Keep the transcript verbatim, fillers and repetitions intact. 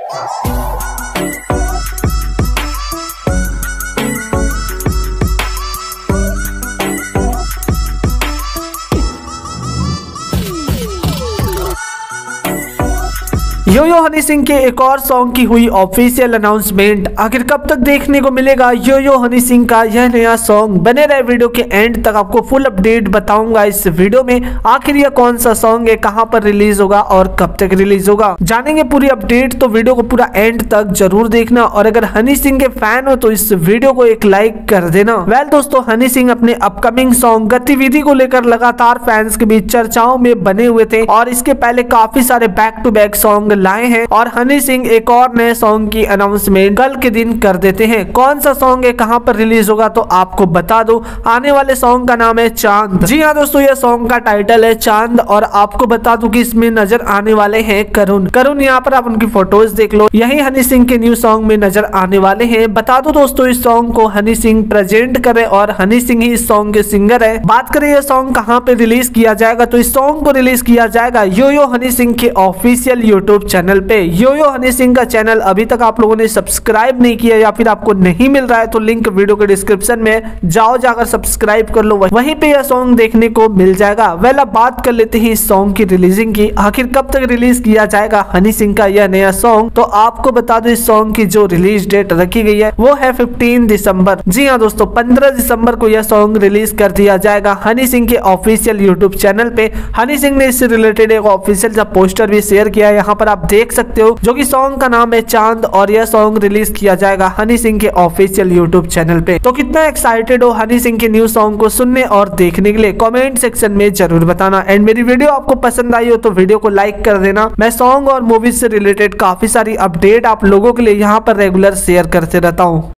यो यो हनी सिंह के एक और सॉन्ग की हुई ऑफिशियल अनाउंसमेंट। आखिर कब तक देखने को मिलेगा यो यो हनी सिंह का यह नया सॉन्ग? बने रहे वीडियो के एंड तक, आपको फुल अपडेट बताऊंगा इस वीडियो में। आखिर यह कौन सा सॉन्ग है, कहां पर रिलीज होगा और कब तक रिलीज होगा, जानेंगे पूरी अपडेट। तो वीडियो को पूरा एंड तक जरूर देखना और अगर हनी सिंह के फैन हो तो इस वीडियो को एक लाइक कर देना। वेल दोस्तों, हनी सिंह अपने अपकमिंग सॉन्ग गतिविधि को लेकर लगातार फैंस के बीच चर्चाओं में बने हुए थे और इसके पहले काफी सारे बैक टू बैक सॉन्ग लाए हैं और हनी सिंह एक और नए सॉन्ग की अनाउंसमेंट कल के दिन कर देते हैं। कौन सा सॉन्ग है, कहां पर रिलीज होगा, तो आपको बता दो। आने वाले सॉन्ग का नाम है चांद। जी हाँ दोस्तों, यह सॉन्ग का टाइटल है चांद और आपको बता दूं कि इसमें नजर आने वाले हैं करुण। करुण यहाँ पर आप उनकी फोटोज देख लो, यही हनी सिंह के न्यू सॉन्ग में नजर आने वाले हैं। बता दो दोस्तों, इस सॉन्ग को हनी सिंह प्रेजेंट करे और हनी सिंह ही इस सॉन्ग के सिंगर है। बात करें यह सॉन्ग कहां पे रिलीज किया जाएगा, तो इस सॉन्ग को रिलीज किया जाएगा यो यो हनी सिंह के ऑफिशियल यूट्यूब चैनल पे। यो यो हनी सिंह का चैनल अभी तक आप लोगों ने सब्सक्राइब नहीं किया या फिर आपको नहीं मिल रहा है तो लिंक वीडियो के डिस्क्रिप्शन में जाओ, जाकर सब्सक्राइब कर लो, वहीं पे यह सॉन्ग देखने को मिल जाएगा। वेल अब बात कर लेते हैं इस सॉन्ग की रिलीजिंग की। आखिर कब तक रिलीज किया जाएगा हनी सिंह का यह नया सॉन्ग, तो आपको बता दो इस सॉन्ग की जो रिलीज डेट रखी गई है वो है पंद्रह दिसंबर। जी हाँ दोस्तों, पंद्रह दिसंबर को यह सॉन्ग रिलीज कर दिया जाएगा हनी सिंह के ऑफिशियल यूट्यूब चैनल पे। हनी सिंह ने इससे रिलेटेड एक ऑफिशियल सा पोस्टर भी शेयर किया है, यहाँ पर आप देख सकते हो, जो कि सॉन्ग का नाम है चांद और यह सॉन्ग रिलीज किया जाएगा हनी सिंह के ऑफिशियल यूट्यूब चैनल पे। तो कितना एक्साइटेड हो हनी सिंह के न्यू सॉन्ग को सुनने और देखने के लिए, कमेंट सेक्शन में जरूर बताना। एंड मेरी वीडियो आपको पसंद आई हो तो वीडियो को लाइक कर देना। मैं सॉन्ग और मूवीज से रिलेटेड काफी सारी अपडेट आप लोगों के लिए यहाँ पर रेगुलर शेयर करते रहता हूँ।